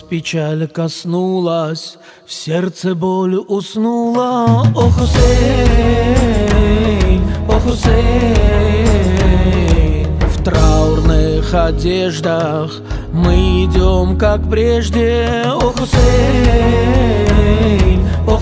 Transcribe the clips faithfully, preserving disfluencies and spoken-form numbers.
печаль коснулась, в сердце боль уснула. О, Хусейн, о, Хусейн, в траурных одеждах мы идем, как прежде. О, Хусейн, о,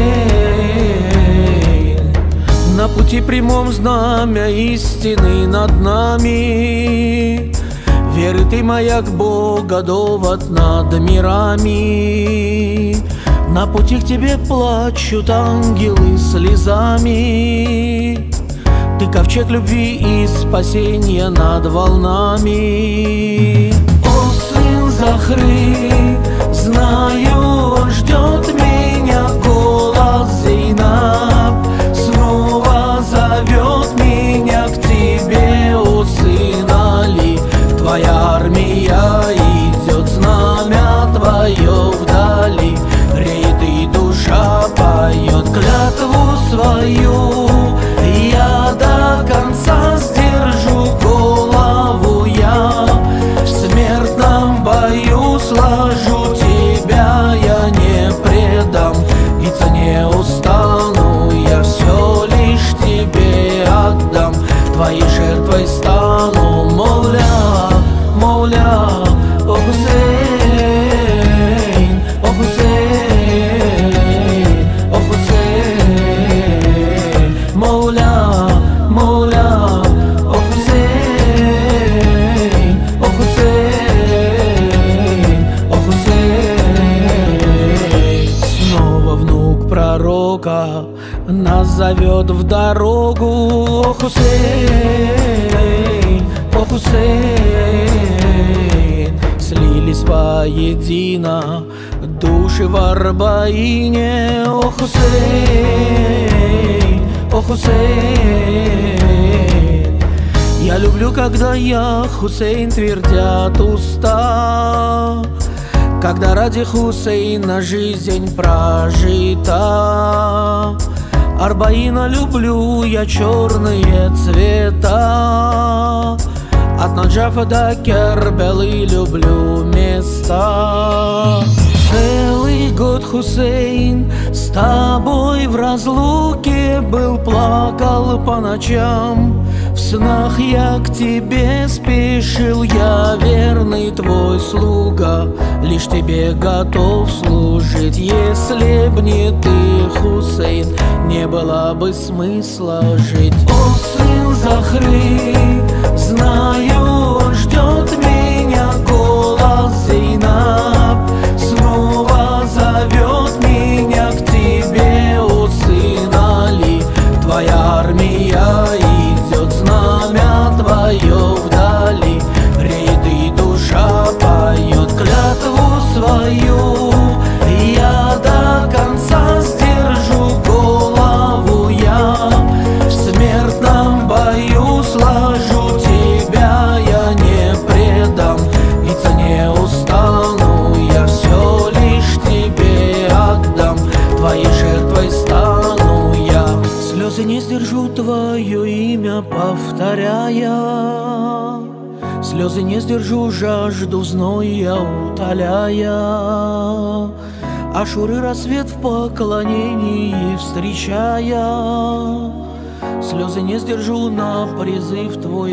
Хусейн, на пути прямом знамя истины над нами. Веры ты маяк Бога, довод над мирами. На пути к тебе плачут ангелы слезами. Ты ковчег любви и спасения над волнами. О, сын Захры, знаю, он ждет меня. Голос Зейнаб снова зовет меня к тебе. О, сын Али, твоя армия идет, знамя твое вдали, реет и душа поет клятву свою. Я до конца сдержу голову, я в смертном бою сложу. Тебя я не предам, биться не устану, я все лишь тебе отдам, твоей жертвой стану. Мауля, Мауля, о, Хусейн, о, Хусейн, о, Хусейн, Мауля, Мауля, о, Хусейн, о, Хусейн, о, Хусейн. Снова внук пророка нас зовет в дорогу. О, Хусейн, о, Хусейн, слились воедино души в Арбаине. О, Хусейн, о, Хусейн, я люблю, когда я, Хусейн, твердят уста, когда ради Хусейна жизнь прожита. Арбаина люблю я черные цвета, от Наджафа до Кербелы люблю места. Целый год, Хусейн, с тобой в разлуке был, плакал по ночам. В снах я к тебе спешил, я верный твой слуга, лишь тебе готов служить. Если б не ты, Хусейн, не было бы смысла жить. О, сын Захры, знаю, он ждет меня. Голос Зейнаб снова зовет меня к тебе. О, сын Али, твоя армия идет, знамя твое вдали, реет и душа поет клятву свою. Я до конца сдержу голову, я в смертном бою сложу. Тебя я не предам, биться не устану, я все лишь тебе отдам, твоей жертвой стану я. Слезы не сдержу, твое имя повторяя, слезы не сдержу, жажду зной я утоляя. Ашуры рассвет в поклонении встречая, слезы не сдержу, на призыв твой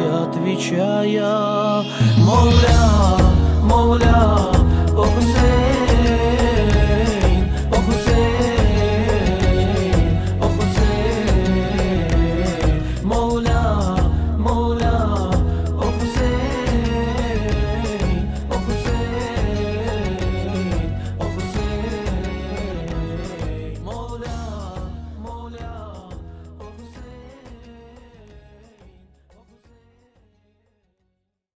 отвечая. Мауля, Мауля, о, Хусейн,